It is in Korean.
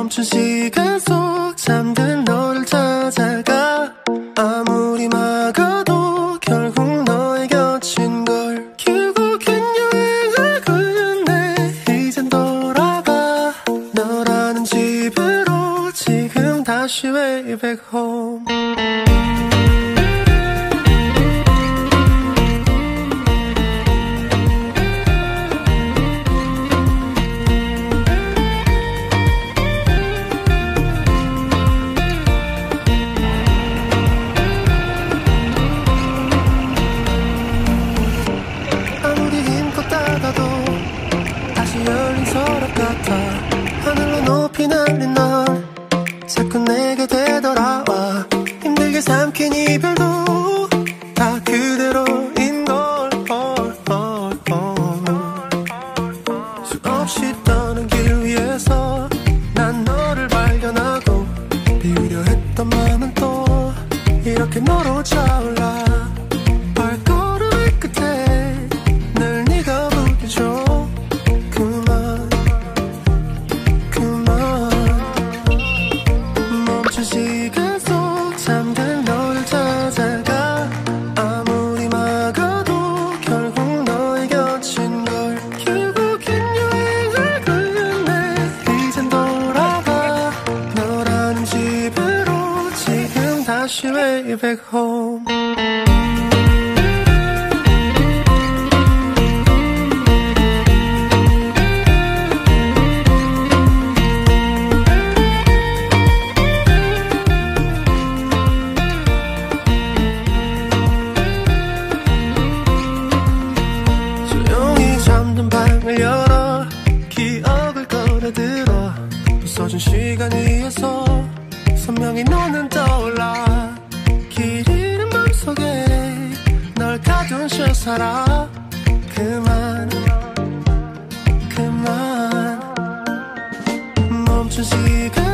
멈춘 시간 속 잠든 너를 찾아가. 아무리 막아도 결국 너의 곁인 걸. 결국엔 여행을 끝내 이젠 돌아가. 너라는 집으로 지금 다시 way back home. 열린 서랍 같아. 하늘로 높이 날린 널 자꾸 내게 되돌아와. 힘들게 삼킨 이별도 다 그대로인 걸. 수없이 떠는 길 위에서 난 너를 발견하고 비우려 했던 마음은 또 이렇게 너로 차올라. 발걸음의 끝에 늘 네가 부딪혀. 시간 속 잠든 너를 찾아가. 아무리 막아도 결국 너의 곁인 걸. 결국엔 여행을 끝내 이젠 돌아가. 너라는 집으로 지금 다시 way back home. 방을 열어 기억을 꺼내들어. 부서진 시간 위에서 선명히 너는 떠올라. 길 잃은 맘속에 널 가둔 채 살아. 그만 멈춘 시간